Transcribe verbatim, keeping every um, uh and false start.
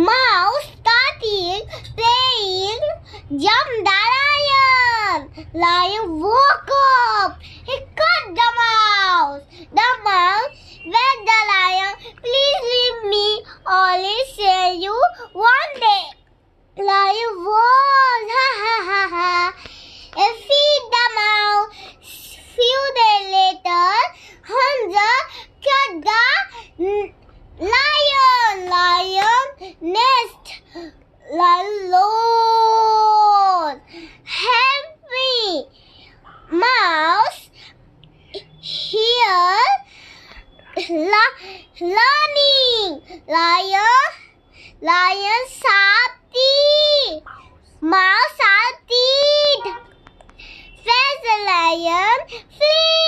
Mouse started playing Jump the Lion. Lion woke up. He caught the mouse. The mouse begged the lion, please leave me, only see you one day. Lion was, ha ha ha ha. And feed the mouse. Few days later, Hunter caught the lion. Lion nest. Lion, help me. Mouse here learning. Lion, lion sharp teeth. Mouse sharp teeth. Fetch the lion, flee.